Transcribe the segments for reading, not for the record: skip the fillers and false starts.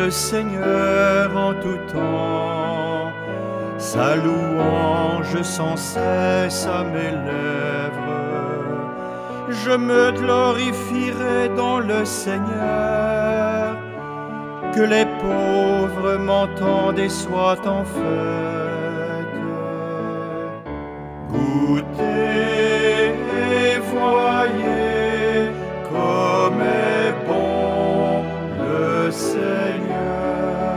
le Seigneur en tout temps, sa louange sans cesse à mes lèvres. Je me glorifierai dans le Seigneur, que les pauvres m'entendent et soient en fête. Goûtez et voyez comme est bon le Seigneur.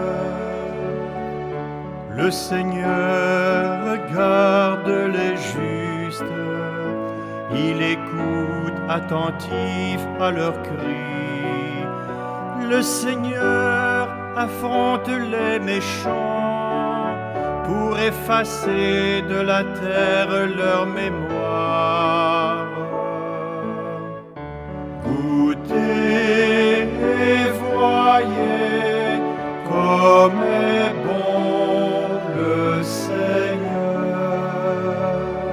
Le Seigneur regarde les justes, il écoute attentif à leurs cris. Le Seigneur affronte les méchants pour effacer de la terre leur mémoire. Goûtez et voyez comme est bon le Seigneur.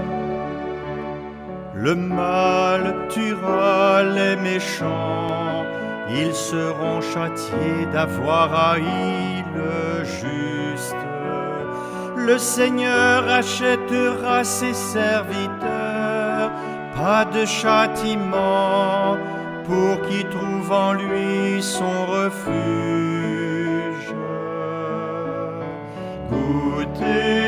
Le mal tuera les méchants, ils seront châtiés d'avoir haï le juste. Le Seigneur achètera ses serviteurs, pas de châtiment pour qui trouve en lui son refuge. Goûtez